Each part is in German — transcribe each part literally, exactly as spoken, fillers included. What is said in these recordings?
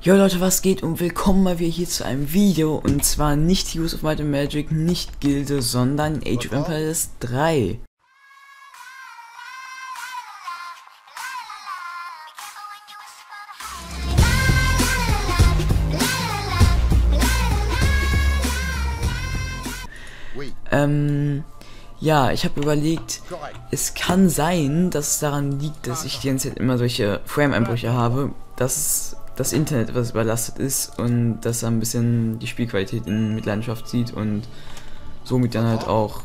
Jo Leute, was geht und willkommen mal wieder hier zu einem Video, und zwar nicht Heroes of Might and Magic, nicht Gilde, sondern Age of Empires drei. Ähm, ja, ich habe überlegt, es kann sein, dass es daran liegt, dass ich die ganze Zeit immer solche Frame-Einbrüche habe, dass das Internet etwas überlastet ist und dass er ein bisschen die Spielqualität in Mitleidenschaft zieht und somit dann halt auch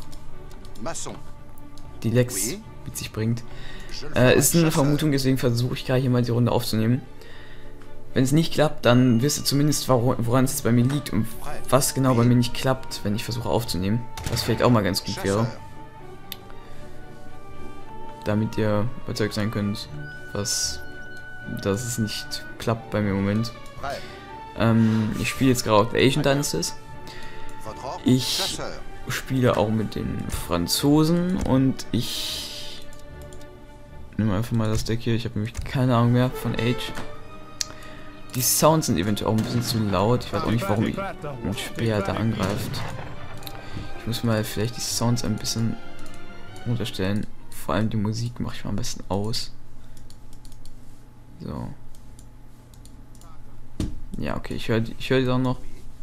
die Lags mit sich bringt. Äh, ist eine Vermutung, deswegen versuche ich gerade hier mal die Runde aufzunehmen. Wenn es nicht klappt, dann wisst ihr zumindest, woran es jetzt bei mir liegt und was genau bei mir nicht klappt, wenn ich versuche aufzunehmen. Was vielleicht auch mal ganz gut wäre. Damit ihr überzeugt sein könnt, was, dass es nicht klappt bei mir im Moment. Ähm, ich spiele jetzt gerade Asian Dynasties. Ich spiele auch mit den Franzosen und ich nehme einfach mal das Deck hier. Ich habe nämlich keine Ahnung mehr von Age. Die Sounds sind eventuell auch ein bisschen zu laut. Ich weiß auch nicht, warum ein Speer da angreift. Ich muss mal vielleicht die Sounds ein bisschen runterstellen. Vor allem die Musik mache ich mal am besten aus. So. Ja, okay, ich höre ich hör die auch noch.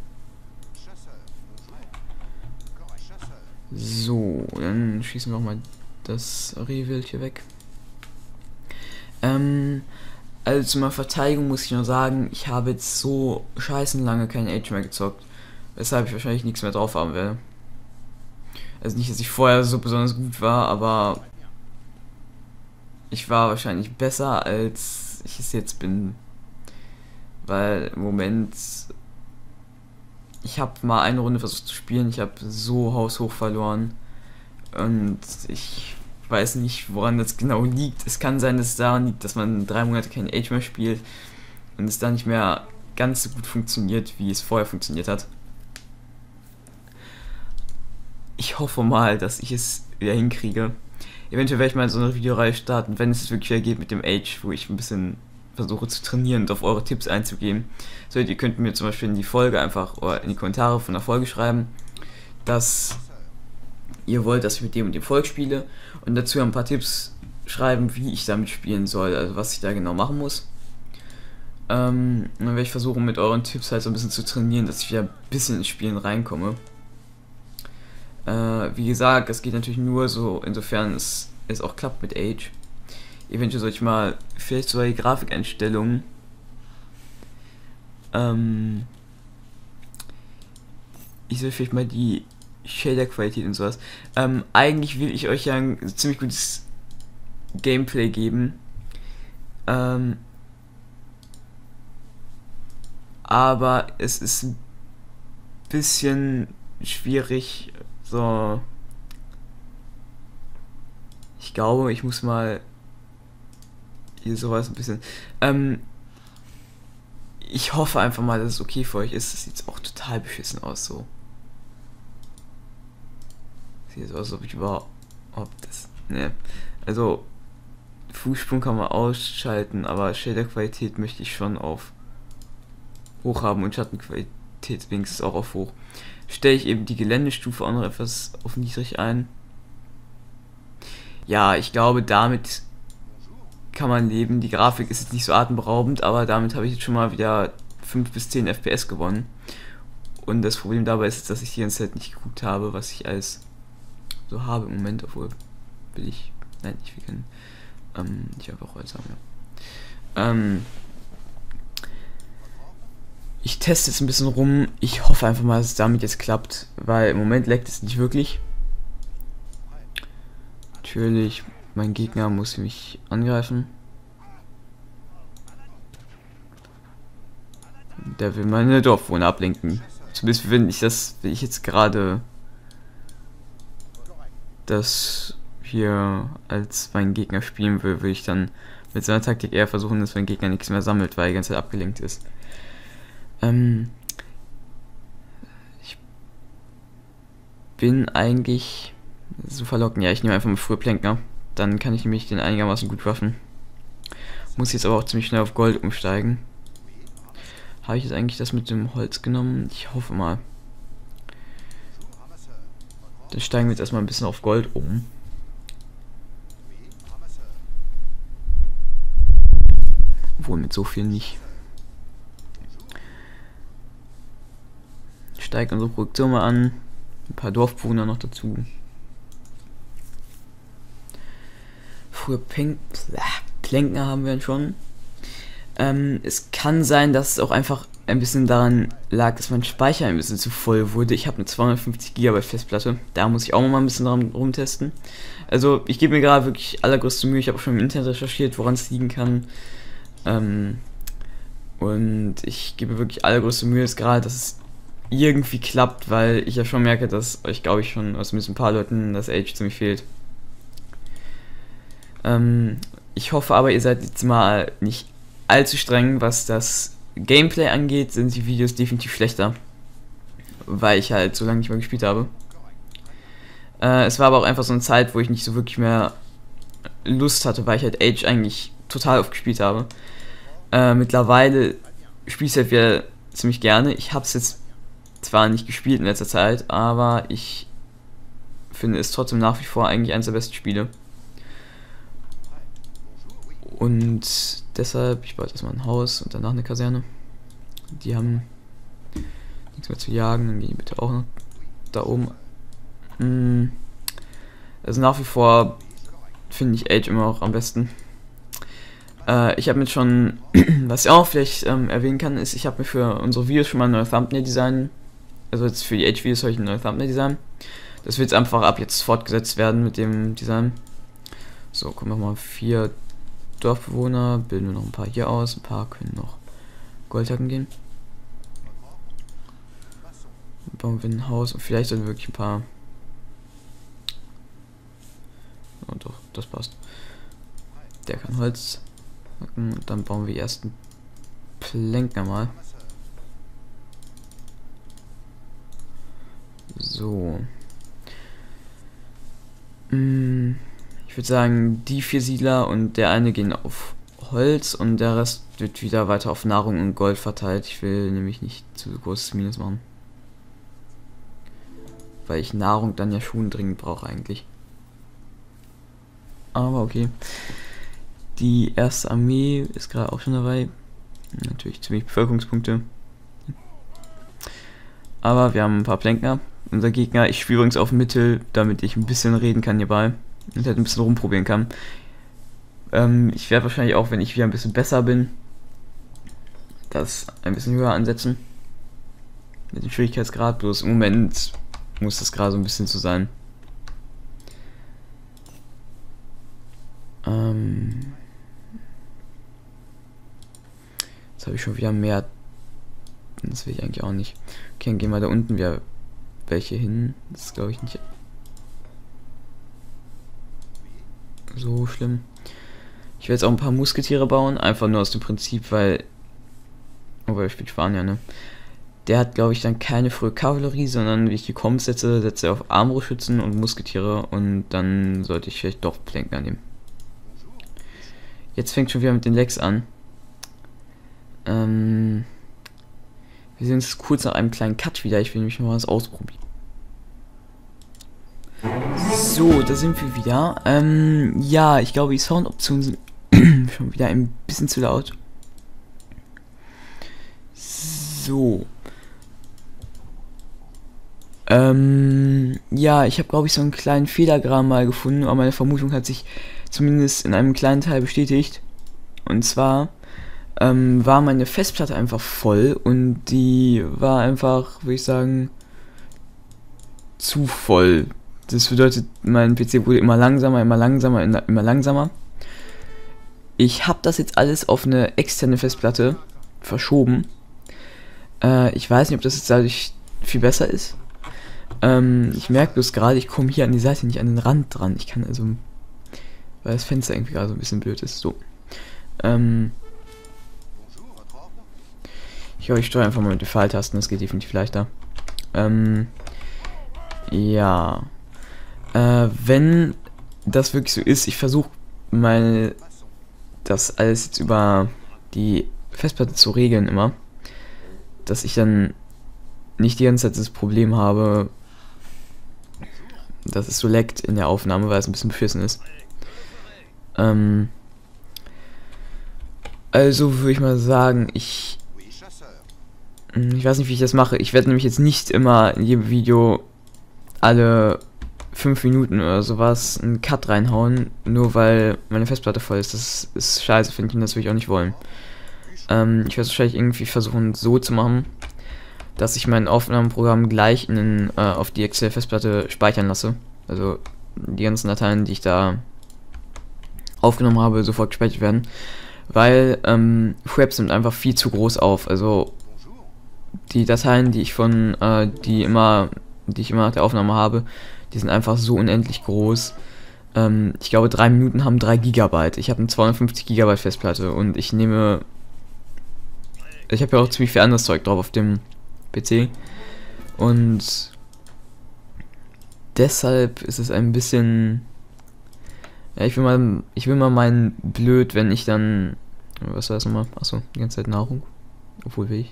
So, dann schießen wir auch mal das Rehwild hier weg. Ähm... Also zu meiner Verteidigung muss ich nur sagen, ich habe jetzt so scheißen lange kein Age mehr gezockt, weshalb ich wahrscheinlich nichts mehr drauf haben werde. Also nicht, dass ich vorher so besonders gut war, aber ich war wahrscheinlich besser, als ich es jetzt bin. Weil im Moment, ich habe mal eine Runde versucht zu spielen, ich habe so haushoch verloren und ich weiß nicht, woran das genau liegt. Es kann sein, dass es daran liegt, dass man drei Monate kein Age mehr spielt und es dann nicht mehr ganz so gut funktioniert, wie es vorher funktioniert hat. Ich hoffe mal, dass ich es wieder hinkriege. Eventuell werde ich mal so eine Videoreihe starten, wenn es wirklich wieder geht mit dem Age, wo ich ein bisschen versuche zu trainieren und auf eure Tipps einzugehen. So, ihr könnt mir zum Beispiel in die Folge einfach oder in die Kommentare von der Folge schreiben, dass ihr wollt, dass ich mit dem und dem Volk spiele, und dazu ein paar Tipps schreiben, wie ich damit spielen soll, also was ich da genau machen muss. Ähm, dann werde ich versuchen, mit euren Tipps halt so ein bisschen zu trainieren, dass ich wieder ein bisschen ins Spielen reinkomme. Äh, wie gesagt, es geht natürlich nur so, insofern es, es auch klappt mit Age. Eventuell soll ich mal vielleicht so die Grafikeinstellungen ähm, ich soll vielleicht mal die Shader-Qualität und sowas. Ähm, eigentlich will ich euch ja ein ziemlich gutes Gameplay geben. Ähm, aber es ist ein bisschen schwierig. So. Ich glaube, ich muss mal hier sowas ein bisschen. Ähm, ich hoffe einfach mal, dass es okay für euch ist. Das sieht auch total beschissen aus so. Sieht so aus, als ob ich überhaupt das. Ne. Also Fußsprung kann man ausschalten, aber Shader-Qualität möchte ich schon auf hoch haben und Schattenqualität wenigstens auch auf hoch. Stelle ich eben die Geländestufe auch noch etwas auf niedrig ein. Ja, ich glaube, damit kann man leben. Die Grafik ist jetzt nicht so atemberaubend, aber damit habe ich jetzt schon mal wieder fünf bis zehn F P S gewonnen. Und das Problem dabei ist, dass ich die ganze Zeit nicht geguckt habe, was ich als so habe im Moment, obwohl will ich, nein, ich will keinen, ähm, ich habe auch Holz haben, ja. Ähm, ich teste jetzt ein bisschen rum, ich hoffe einfach mal, dass es damit jetzt klappt, weil im Moment leckt es nicht wirklich. Natürlich, mein Gegner muss mich angreifen. Der will meine Dorfbewohner ablenken. Zumindest wenn ich das, wenn ich jetzt gerade das hier als mein Gegner spielen will, will ich dann mit seiner Taktik eher versuchen, dass mein Gegner nichts mehr sammelt, weil er die ganze Zeit abgelenkt ist. Ähm ich bin eigentlich so verlockend. Ja, ich nehme einfach mal frühe Plänker. Dann kann ich nämlich den einigermaßen gut waffen. Muss jetzt aber auch ziemlich schnell auf Gold umsteigen. Habe ich jetzt eigentlich das mit dem Holz genommen? Ich hoffe mal. Dann steigen wir jetzt erstmal ein bisschen auf Gold um. Obwohl mit so viel nicht. Steigt unsere Produktion mal an. Ein paar Dorfbewohner noch dazu. Früher Pink Plänken haben wir schon. Ähm, es kann sein, dass es auch einfach ein bisschen daran lag, dass mein Speicher ein bisschen zu voll wurde. Ich habe eine zweihundertfünfzig Gigabyte Festplatte. Da muss ich auch mal ein bisschen dran rumtesten. Also ich gebe mir gerade wirklich allergrößte Mühe. Ich habe auch schon im Internet recherchiert, woran es liegen kann. Ähm, und ich gebe wirklich allergrößte Mühe jetzt gerade, dass es irgendwie klappt, weil ich ja schon merke, dass euch, glaube ich, schon aus ein paar Leuten das Age ziemlich fehlt. Ähm, ich hoffe aber, ihr seid jetzt mal nicht allzu streng, was das Gameplay angeht, sind die Videos definitiv schlechter, weil ich halt so lange nicht mehr gespielt habe. Äh, es war aber auch einfach so eine Zeit, wo ich nicht so wirklich mehr Lust hatte, weil ich halt Age eigentlich total oft gespielt habe. Äh, mittlerweile spiele ich halt wieder ziemlich gerne. Ich habe es jetzt zwar nicht gespielt in letzter Zeit, aber ich finde es trotzdem nach wie vor eigentlich eines der besten Spiele. Und deshalb, ich baue jetzt erstmal ein Haus und danach eine Kaserne. Die haben nichts mehr zu jagen, dann gehen die bitte auch noch da oben. Also nach wie vor finde ich Age immer auch am besten. Äh, ich habe mir schon, was ich auch vielleicht ähm, erwähnen kann, ist, ich habe mir für unsere Videos schon mal ein neues Thumbnail design. Also jetzt für die Age-Videos habe ich ein neues Thumbnail design. Das wird jetzt einfach ab jetzt fortgesetzt werden mit dem Design. So, kommen nochmal vier Dorfbewohner, bilden wir noch ein paar hier aus, ein paar können noch Goldhacken gehen. Dann bauen wir ein Haus und vielleicht dann wirklich ein paar. Oh doch, das passt. Der kann Holz hacken und dann bauen wir die ersten Plänker mal. So. Hm. Ich würde sagen, die vier Siedler und der eine gehen auf Holz und der Rest wird wieder weiter auf Nahrung und Gold verteilt. Ich will nämlich nicht zu großes Minus machen. Weil ich Nahrung dann ja schon dringend brauche eigentlich. Aber okay. Die erste Armee ist gerade auch schon dabei. Natürlich ziemlich Bevölkerungspunkte. Aber wir haben ein paar Plänker. Unser Gegner, ich spiele übrigens auf Mittel, damit ich ein bisschen reden kann hierbei. Und halt ein bisschen rumprobieren kann. Ähm, ich werde wahrscheinlich auch, wenn ich wieder ein bisschen besser bin, das ein bisschen höher ansetzen. Mit dem Schwierigkeitsgrad, bloß im Moment muss das gerade so ein bisschen so sein. Ähm Jetzt habe ich schon wieder mehr. Das will ich eigentlich auch nicht. Okay, dann gehen wir da unten wieder welche hin. Das ist, glaube ich, nicht so schlimm. Ich werde jetzt auch ein paar Musketiere bauen, einfach nur aus dem Prinzip, weil, oh, weil ich spiele Spanier, ne? Der hat, glaube ich, dann keine frühe Kavallerie, sondern wie ich die Kombs setze, setze er auf Armbrustschützen und Musketiere und dann sollte ich vielleicht doch Plänker nehmen. Jetzt fängt schon wieder mit den Lecks an. Ähm, wir sehen uns kurz nach einem kleinen Cut wieder, ich will nämlich mal was ausprobieren. So, da sind wir wieder. Ähm, ja, ich glaube, die Soundoptionen sind schon wieder ein bisschen zu laut. So. Ähm, ja, ich habe, glaube ich, so einen kleinen Fehler mal gefunden, aber meine Vermutung hat sich zumindest in einem kleinen Teil bestätigt. Und zwar ähm, war meine Festplatte einfach voll und die war einfach, würde ich sagen, zu voll. Das bedeutet, mein P C wurde immer langsamer, immer langsamer, immer langsamer. Ich habe das jetzt alles auf eine externe Festplatte verschoben. Äh, ich weiß nicht, ob das jetzt dadurch viel besser ist. Ähm, ich merke bloß gerade, ich komme hier an die Seite nicht an den Rand dran. Ich kann also, weil das Fenster irgendwie gerade so ein bisschen blöd ist. So. Ähm, ich glaube, ich steuere einfach mal mit den Pfeiltasten, das geht definitiv leichter. Ähm, ja. Äh, wenn das wirklich so ist, ich versuche mal das alles jetzt über die Festplatte zu regeln immer. dass ich dann nicht die ganze Zeit das Problem habe, dass es so leckt in der Aufnahme, weil es ein bisschen beschissen ist. Ähm, also würde ich mal sagen, ich ich weiß nicht, wie ich das mache. Ich werde nämlich jetzt nicht immer in jedem Video alle fünf Minuten oder sowas einen Cut reinhauen, nur weil meine Festplatte voll ist. Das ist scheiße, finde ich, und das will ich auch nicht wollen. Ähm, ich werde es wahrscheinlich irgendwie versuchen so zu machen, dass ich mein Aufnahmeprogramm gleich in den, äh, auf die Excel-Festplatte speichern lasse. Also die ganzen Dateien, die ich da aufgenommen habe, sofort gespeichert werden. Weil ähm, Webs nimmt einfach viel zu groß auf. Also die Dateien, die ich von, äh, die immer, die ich immer nach der Aufnahme habe, die sind einfach so unendlich groß. Ähm, ich glaube, drei Minuten haben drei Gigabyte. Ich habe eine zweihundertfünfzig Gigabyte Festplatte und ich nehme, ich habe ja auch ziemlich viel anderes Zeug drauf auf dem P C und deshalb ist es ein bisschen, ja, ich will mal, ich will mal meinen blöd, wenn ich dann, was war das nochmal? Achso, die ganze Zeit Nahrung, obwohl will ich.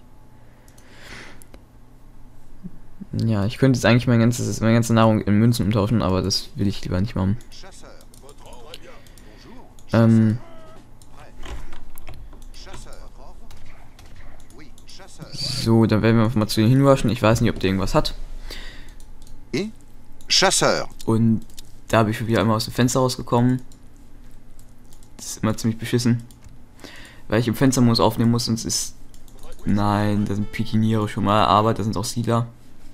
Ja, ich könnte jetzt eigentlich mein ganzes, meine ganze Nahrung in Münzen umtauschen, aber das will ich lieber nicht machen. Ähm. So, dann werden wir einfach mal zu den hinwaschen. Ich weiß nicht, ob der irgendwas hat. Chasseur. Und da habe ich wieder einmal aus dem Fenster rausgekommen. Das ist immer ziemlich beschissen. Weil ich im Fenstermodus aufnehmen muss, sonst ist... Nein, da sind Pikiniere schon mal, aber da sind auch Siedler.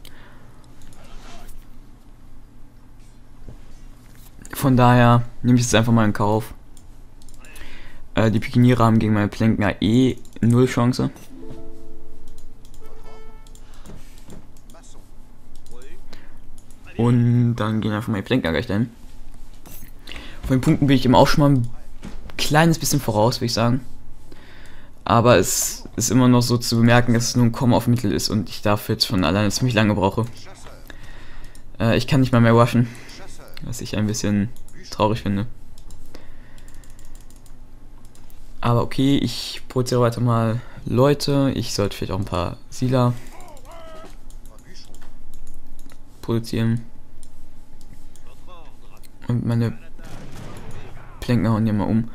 Von daher nehme ich es einfach mal in Kauf. Äh, die Pikiniere haben gegen meine Plänkner eh null Chance. Und dann gehen einfach meine Plänkner gleich dahin. Von den Punkten bin ich eben auch schon mal ein kleines bisschen voraus, würde ich sagen. Aber es ist immer noch so zu bemerken, dass es nur ein Komma auf Mittel ist und ich dafür jetzt schon alleine ziemlich lange brauche. Äh, ich kann nicht mal mehr rushen, was ich ein bisschen traurig finde. Aber okay, ich produziere weiter mal Leute. Ich sollte vielleicht auch ein paar Siedler produzieren. Und meine Plänkner hauen hier mal um.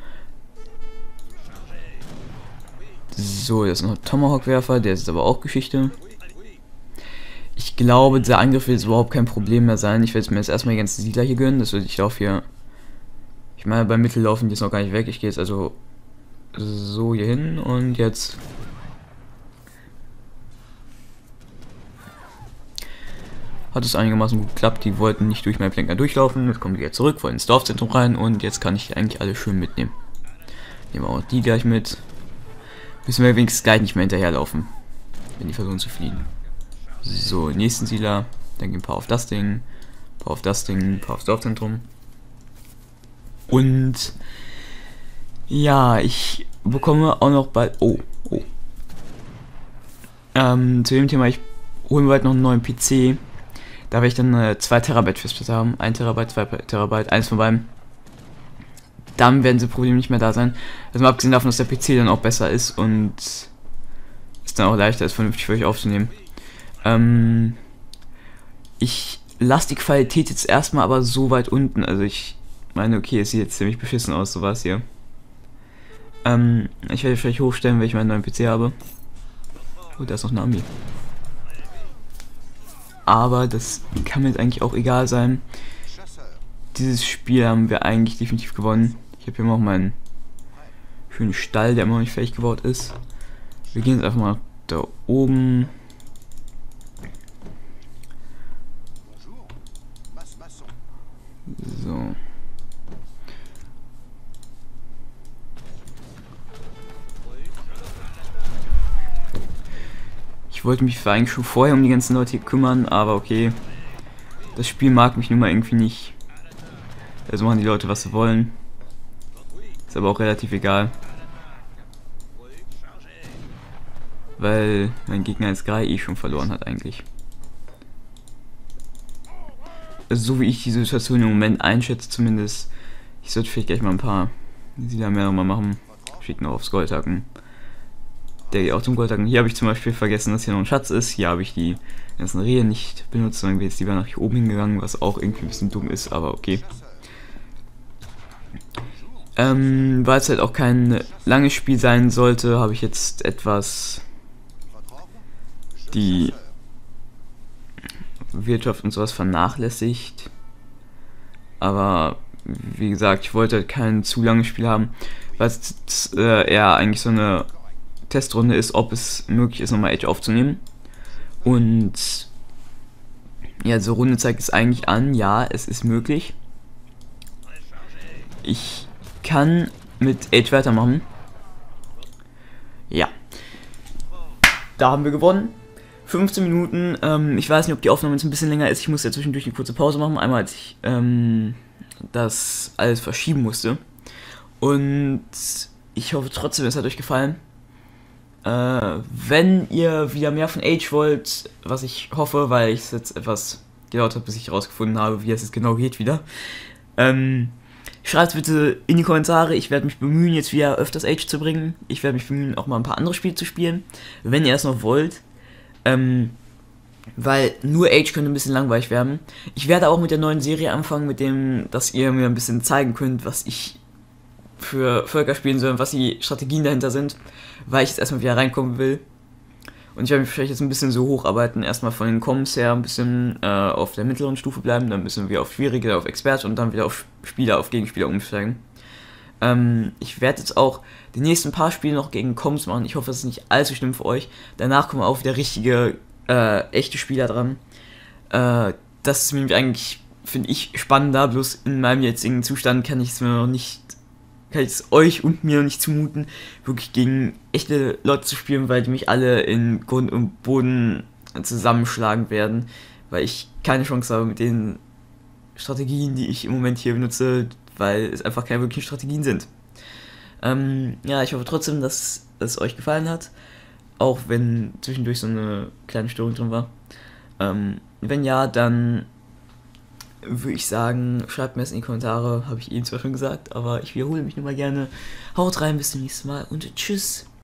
So, das ist noch ein Tomahawk-Werfer, der ist aber auch Geschichte. Ich glaube, dieser Angriff wird jetzt überhaupt kein Problem mehr sein. Ich werde mir jetzt erstmal die ganzen Siedler hier gönnen. Das würde ich laufe hier. Ich meine, beim Mittel laufen die jetzt noch gar nicht weg. Ich gehe jetzt also so hier hin und jetzt. Hat es einigermaßen gut geklappt. Die wollten nicht durch meinen Plänkner durchlaufen. Jetzt kommen die jetzt zurück, wollen ins Dorfzentrum rein und jetzt kann ich eigentlich alle schön mitnehmen. Nehmen wir auch die gleich mit. Müssen wir wenigstens gleich nicht mehr hinterherlaufen, wenn die versuchen zu fliehen. So, nächsten Siedler. Dann gehen ein paar auf das Ding, ein paar auf das Ding, ein paar aufs Dorfzentrum. Und ja, ich bekomme auch noch bald. Oh, oh. Ähm, zu dem Thema, ich hole mir bald noch einen neuen P C. Da werde ich dann eine zwei Terabyte Festplatte haben. ein Terabyte, zwei Terabyte, eins von beiden. Dann werden diese Probleme nicht mehr da sein. Also mal abgesehen davon, dass der P C dann auch besser ist und es dann auch leichter ist, vernünftig für euch aufzunehmen. Ähm, ich lasse die Qualität jetzt erstmal aber so weit unten. Also ich meine, okay, es sieht jetzt ziemlich beschissen aus, sowas hier. Ähm, ich werde vielleicht hochstellen, wenn ich meinen neuen P C habe. Oh, da ist noch Nami. Aber das kann mir jetzt eigentlich auch egal sein. Dieses Spiel haben wir eigentlich definitiv gewonnen. Ich habe hier noch meinen schönen Stall, der immer noch nicht fertig gebaut ist. Wir gehen jetzt einfach mal da oben. So. Ich wollte mich eigentlich schon vorher um die ganzen Leute hier kümmern, aber okay. Das Spiel mag mich nun mal irgendwie nicht. Also machen die Leute, was sie wollen. Ist aber auch relativ egal. Weil mein Gegner jetzt gerade eh schon verloren hat eigentlich. Also so wie ich die Situation im Moment einschätze zumindest. Ich sollte vielleicht gleich mal ein paar Siedler mehr nochmal machen. Schicken noch aufs Goldhacken. der geht auch zum Goldhacken. Hier habe ich zum Beispiel vergessen, dass hier noch ein Schatz ist. Hier habe ich die ganzen Rehe nicht benutzt, sondern bin jetzt lieber nach hier oben hingegangen, was auch irgendwie ein bisschen dumm ist, aber okay. Ähm, weil es halt auch kein langes Spiel sein sollte, habe ich jetzt etwas die Wirtschaft und sowas vernachlässigt. Aber wie gesagt, ich wollte halt kein zu langes Spiel haben, weil es äh, eher eigentlich so eine Testrunde ist, ob es möglich ist, nochmal Age aufzunehmen. Und ja, so Runde zeigt es eigentlich an, ja, es ist möglich. Ich kann mit Age weitermachen. Ja. Da haben wir gewonnen. fünfzehn Minuten. Ähm, ich weiß nicht, ob die Aufnahme jetzt ein bisschen länger ist. Ich muss ja zwischendurch eine kurze Pause machen. Einmal, als ich ähm, das alles verschieben musste. Und ich hoffe trotzdem, es hat euch gefallen. Äh, wenn ihr wieder mehr von Age wollt, was ich hoffe, weil ich es jetzt etwas gedauert habe, bis ich herausgefunden habe, wie es jetzt genau geht wieder. Ähm, schreibt bitte in die Kommentare. Ich werde mich bemühen, jetzt wieder öfters Age zu bringen. Ich werde mich bemühen, auch mal ein paar andere Spiele zu spielen, wenn ihr es noch wollt. Ähm, weil nur Age könnte ein bisschen langweilig werden. Ich werde auch mit der neuen Serie anfangen, mit dem, dass ihr mir ein bisschen zeigen könnt, was ich für Völker spielen soll und was die Strategien dahinter sind, weil ich jetzt erstmal wieder reinkommen will. Und ich werde mich vielleicht jetzt ein bisschen so hocharbeiten, erstmal von den Comms her ein bisschen äh, auf der mittleren Stufe bleiben, dann müssen wir auf Schwierige, auf Experte und dann wieder auf Spieler, auf Gegenspieler umsteigen. Ähm, ich werde jetzt auch die nächsten paar Spiele noch gegen Comms machen. Ich hoffe, das ist nicht allzu schlimm für euch. Danach kommen auch wieder richtige, äh, echte Spieler dran. Äh, das ist nämlich eigentlich, finde ich, spannender. Bloß in meinem jetzigen Zustand kann ich es mir noch nicht, kann ich es euch und mir noch nicht zumuten, wirklich gegen echte Leute zu spielen, weil die mich alle in Grund und Boden zusammenschlagen werden. Weil ich keine Chance habe mit den Strategien, die ich im Moment hier benutze, weil es einfach keine wirklichen Strategien sind. Ähm, ja, ich hoffe trotzdem, dass es euch gefallen hat, auch wenn zwischendurch so eine kleine Störung drin war. Ähm, wenn ja, dann würde ich sagen, schreibt mir es in die Kommentare, habe ich eben zwar schon gesagt, aber ich wiederhole mich nur mal gerne. Haut rein, bis zum nächsten Mal und tschüss.